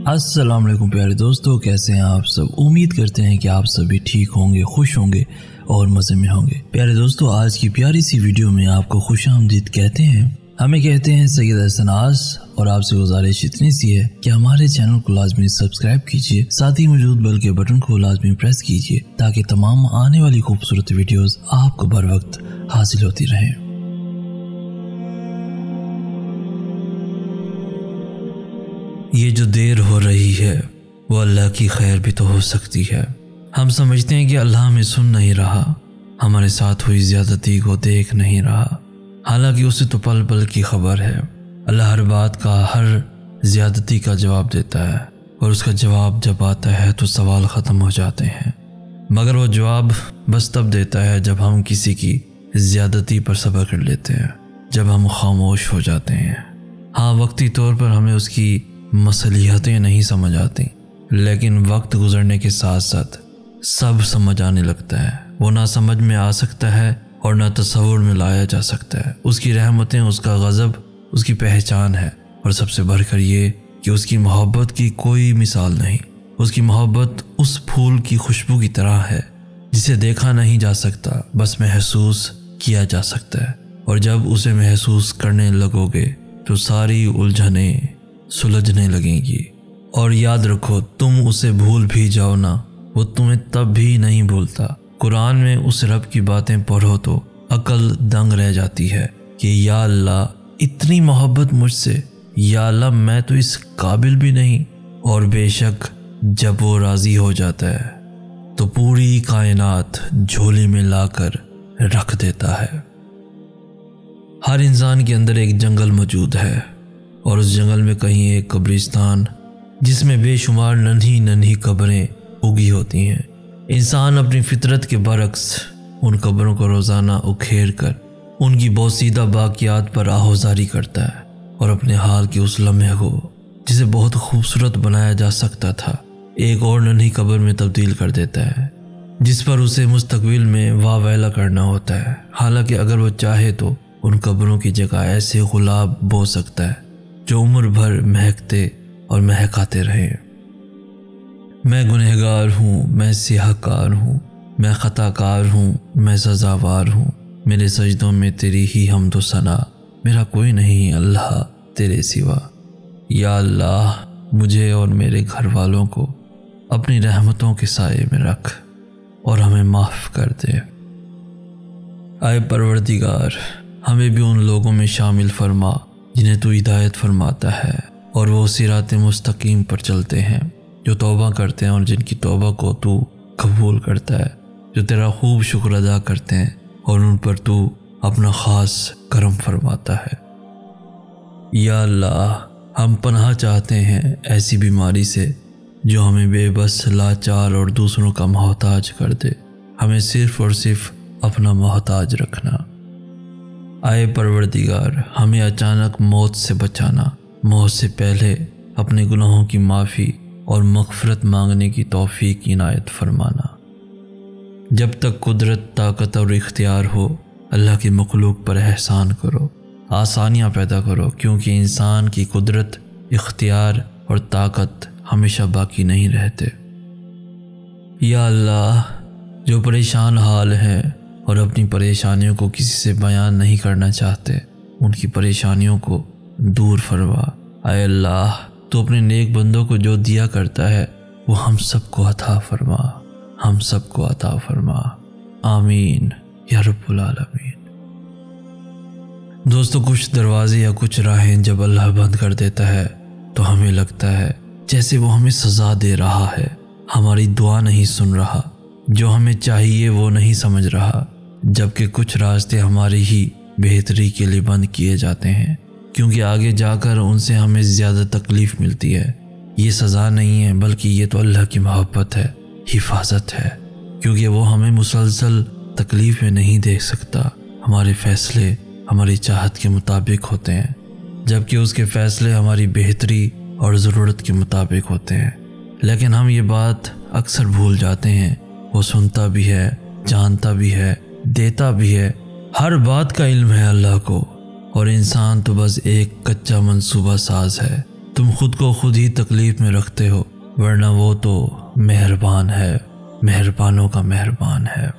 अस्सलाम वालेकुम प्यारे दोस्तों, कैसे हैं आप सब। उम्मीद करते हैं कि आप सभी ठीक होंगे, खुश होंगे और मज़े में होंगे। प्यारे दोस्तों, आज की प्यारी सी वीडियो में आपको खुशामदीद कहते हैं। हमें कहते हैं सैयद हसन आस, और आपसे गुजारिश इतनी सी है कि हमारे चैनल को लाजमी सब्सक्राइब कीजिए, साथ ही मौजूद बेल के बटन को लाजमी प्रेस कीजिए ताकि तमाम आने वाली खूबसूरत वीडियोस आपको बर वक्त हासिल होती रहें। ये जो देर हो रही है वो अल्लाह की खैर भी तो हो सकती है। हम समझते हैं कि अल्लाह हमें सुन नहीं रहा, हमारे साथ हुई ज्यादती को देख नहीं रहा, हालांकि उसे तो पल पल की खबर है। अल्लाह हर बात का, हर ज्यादती का जवाब देता है, और उसका जवाब जब आता है तो सवाल ख़त्म हो जाते हैं। मगर वो जवाब बस तब देता है जब हम किसी की ज्यादती पर सब्र कर लेते हैं, जब हम खामोश हो जाते हैं। हाँ, वक्ती तौर पर हमें उसकी मसलियतें नहीं समझ आती, लेकिन वक्त गुजरने के साथ साथ सब समझ आने लगता है। वो ना समझ में आ सकता है और ना तस्वुर में लाया जा सकता है। उसकी रहमतें, उसका गज़ब उसकी पहचान है, और सबसे बढ़कर ये कि उसकी मोहब्बत की कोई मिसाल नहीं। उसकी मोहब्बत उस फूल की खुशबू की तरह है जिसे देखा नहीं जा सकता, बस महसूस किया जा सकता है। और जब उसे महसूस करने लगोगे तो सारी उलझनें सुलझने लगेंगी। और याद रखो, तुम उसे भूल भी जाओ ना, वो तुम्हें तब भी नहीं भूलता। कुरान में उस रब की बातें पढ़ो तो अकल दंग रह जाती है कि या अल्लाह, इतनी मोहब्बत मुझसे, या अल्लाह मैं तो इस काबिल भी नहीं। और बेशक जब वो राज़ी हो जाता है तो पूरी कायनात झोली में लाकर रख देता है। हर इंसान के अंदर एक जंगल मौजूद है, और उस जंगल में कहीं एक कब्रिस्तान जिसमें बेशुमार नन्ही नन्ही कब्रें उगी होती हैं। इंसान अपनी फितरत के बरक्स उन कब्रों को रोज़ाना उखेड़ कर उनकी बोसीदा बाकियात पर आहोजारी करता है, और अपने हाल के उस लम्हे को जिसे बहुत खूबसूरत बनाया जा सकता था एक और नन्ही कब्र में तब्दील कर देता है, जिस पर उसे मुस्तकबिल में वाह करना होता है। हालांकि अगर वो चाहे तो उन कब्रों की जगह ऐसे गुलाब बो सकता है जो उम्र भर महकते और महकाते रहे। मैं गुनहगार हूँ, मैं सियाहकार हूँ, मैं खताकार हूँ, मैं सजावार हूँ, मेरे सजदों में तेरी ही हम्दो सना, मेरा कोई नहीं अल्लाह तेरे सिवा। या अल्लाह, मुझे और मेरे घर वालों को अपनी रहमतों के साए में रख और हमें माफ़ कर दे। आए परवरदिगार, हमें भी उन लोगों में शामिल फरमा जिन्हें तू हिदायत फरमाता है और वो सिरात मुस्तकीम पर चलते हैं, जो तौबा करते हैं और जिनकी तौबा को तू कबूल करता है, जो तेरा खूब शुक्र अदा करते हैं और उन पर तू अपना ख़ास करम फरमाता है। या अल्लाह, हम पनाह चाहते हैं ऐसी बीमारी से जो हमें बेबस, लाचार और दूसरों का मोहताज कर दे। हमें सिर्फ़ और सिर्फ अपना मोहताज रखना। आए परवरदिगार, हमें अचानक मौत से बचाना, मौत से पहले अपने गुनाहों की माफ़ी और मग़फ़िरत मांगने की तौफ़ीक इनायत फरमाना। जब तक कुदरत, ताकत और इख्तियार हो, अल्लाह की मखलूक पर एहसान करो, आसानियाँ पैदा करो, क्योंकि इंसान की कुदरत, इख्तियार और ताकत हमेशा बाकी नहीं रहते। या अल्लाह, जो परेशान हाल हैं और अपनी परेशानियों को किसी से बयान नहीं करना चाहते, उनकी परेशानियों को दूर फरमा। आए अल्लाह, तो अपने नेक बंदों को जो दिया करता है वो हम सबको अता फरमा, हम सबको अता फरमा। आमीन या रब्बुल आलमीन। दोस्तों, कुछ दरवाजे या कुछ राहें जब अल्लाह बंद कर देता है तो हमें लगता है जैसे वो हमें सज़ा दे रहा है, हमारी दुआ नहीं सुन रहा, जो हमें चाहिए वो नहीं समझ रहा। जबकि कुछ रास्ते हमारी ही बेहतरी के लिए बंद किए जाते हैं, क्योंकि आगे जाकर उनसे हमें ज़्यादा तकलीफ़ मिलती है। ये सज़ा नहीं है, बल्कि ये तो अल्लाह की मोहब्बत है, हिफाजत है, क्योंकि वो हमें मुसलसल तकलीफ़ में नहीं देख सकता। हमारे फ़ैसले हमारी चाहत के मुताबिक होते हैं, जबकि उसके फ़ैसले हमारी बेहतरी और ज़रूरत के मुताबिक होते हैं। लेकिन हम ये बात अक्सर भूल जाते हैं, वो सुनता भी है, जानता भी है, देता भी है, हर बात का इल्म है अल्लाह को, और इंसान तो बस एक कच्चा मंसूबा साज है। تم خود کو خود ہی تکلیف میں رکھتے ہو، ورنہ وہ تو مہربان ہے، مہربانوں کا مہربان ہے۔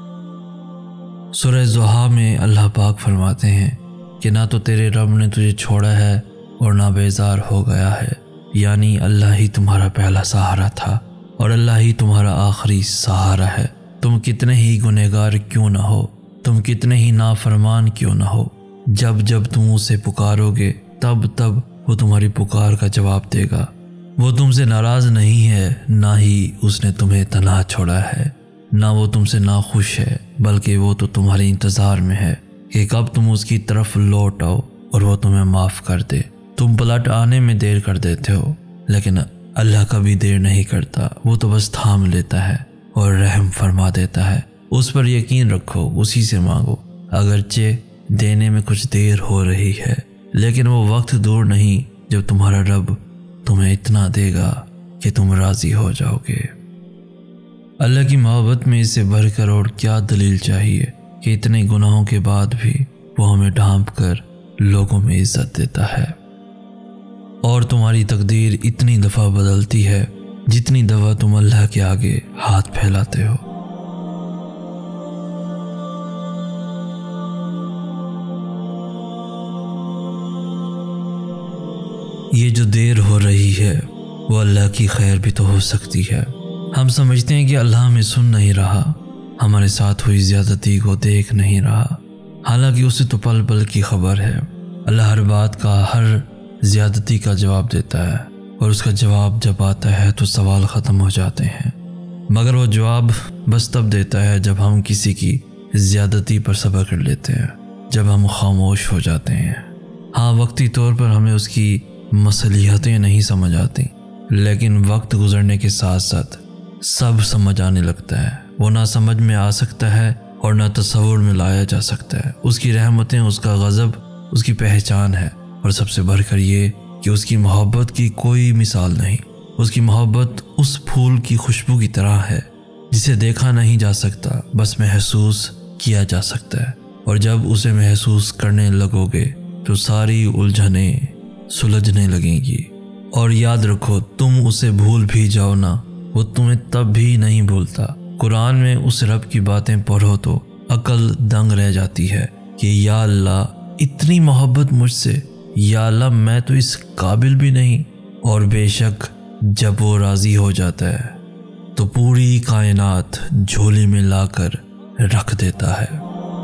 سورہ ضحیٰ میں اللہ پاک فرماتے ہیں کہ نہ تو تیرے رب نے تجھے چھوڑا ہے اور نہ بیزار ہو گیا ہے، یعنی اللہ ہی تمہارا پہلا سہارا تھا اور اللہ ہی تمہارا آخری سہارا ہے۔ تم کتنے ہی گنہگار کیوں نہ ہو، تم کتنے ہی نافرمان کیوں نہ ہو، جب جب تم اسے پکارو گے تب تب وہ تمہاری پکار کا جواب دے گا۔ وہ تم سے ناراض نہیں ہے، نہ ہی اس نے تمہیں تنہا چھوڑا ہے، نہ وہ تم سے ناخوش ہے، بلکہ وہ تو تمہارے انتظار میں ہے کہ کب تم اس کی طرف لوٹ آؤ اور وہ تمہیں معاف کر دے۔ تم پلٹ آنے میں دیر کر دیتے ہو، لیکن اللہ کبھی دیر نہیں کرتا، وہ تو بس تھام لیتا ہے اور رحم فرما دیتا ہے۔ اس پر یقین رکھو، اسی سے مانگو، اگرچہ دینے میں کچھ دیر ہو رہی ہے، لیکن وہ وقت دور نہیں جب تمہارا رب تمہیں اتنا دے گا کہ تم راضی ہو جاؤ گے۔ اللہ کی محبت میں اس سے بڑھ کر اور کیا دلیل چاہیے کہ اتنے گناہوں کے بعد بھی وہ ہمیں ڈھانپ کر لوگوں میں عزت دیتا ہے۔ اور تمہاری تقدیر اتنی دفعہ بدلتی ہے جتنی دفعہ تم اللہ کے آگے ہاتھ پھیلاتے ہو۔ یہ جو دیر ہو رہی ہے وہ اللہ کی خیر بھی تو ہو سکتی ہے۔ ہم سمجھتے ہیں کہ اللہ ہمیں سن نہیں رہا، ہمارے ساتھ ہوئی زیادتی کو دیکھ نہیں رہا، حالانکہ اسے تو پل پل کی خبر ہے۔ اللہ ہر بات کا، ہر زیادتی کا جواب دیتا ہے، اور اس کا جواب جب آتا ہے تو سوال ختم ہو جاتے ہیں، مگر وہ جواب بس تب دیتا ہے جب ہم کسی کی زیادتی پر صبر کر لیتے ہیں، جب ہم خاموش ہو جاتے ہیں۔ ہاں، وقتی طور پر ہمیں اس کی مصلحتیں نہیں سمجھ آتی، لیکن وقت گزرنے کے ساتھ ساتھ سب سمجھ آنے لگتا ہے۔ وہ نہ سمجھ میں آ سکتا ہے اور نہ تصور میں لایا جا سکتا ہے۔ اس کی رحمتیں، اس کا غضب اس کی پہچان ہے، اور سب سے بڑھ کر یہ کہ اس کی محبت کی کوئی مثال نہیں۔ اس کی محبت اس پھول کی خوشبو کی طرح ہے جسے دیکھا نہیں جا سکتا، بس محسوس کیا جا سکتا ہے، اور جب اسے محسوس کرنے لگو گے تو ساری الجھنیں سلجھنے لگیں گی۔ اور یاد رکھو، تم اسے بھول بھی جاؤ نا، وہ تمہیں تب بھی نہیں بھولتا۔ قرآن میں اس رب کی باتیں پڑھو تو عقل دنگ رہ جاتی ہے کہ یا اللہ اتنی محبت مجھ سے، یا اللہ میں تو اس قابل بھی نہیں۔ اور بے شک جب وہ راضی ہو جاتا ہے تو پوری کائنات جھولی میں لا کر رکھ دیتا ہے۔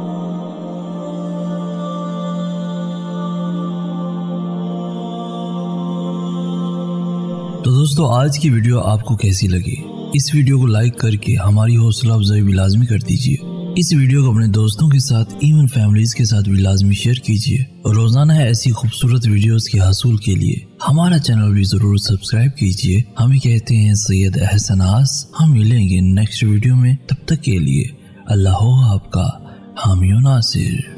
تو دوستو، آج کی ویڈیو آپ کو کیسی لگی؟ اس ویڈیو کو لائک کر کے ہماری حوصلہ افزائی بھی لازمی کر دیجئے۔ اس ویڈیو کو اپنے دوستوں کے ساتھ، ایون فیملیز کے ساتھ بھی لازمی شیئر کیجئے، اور روزانہ ایسی خوبصورت ویڈیوز کے حصول کے لیے ہمارا چینل بھی ضرور سبسکرائب کیجئے۔ ہمیں کہتے ہیں سید احسن آس۔ ہم ملیں گے نیکسٹ ویڈیو میں، تب تک کے لیے اللہ ہو آپ کا حامی و ناصر۔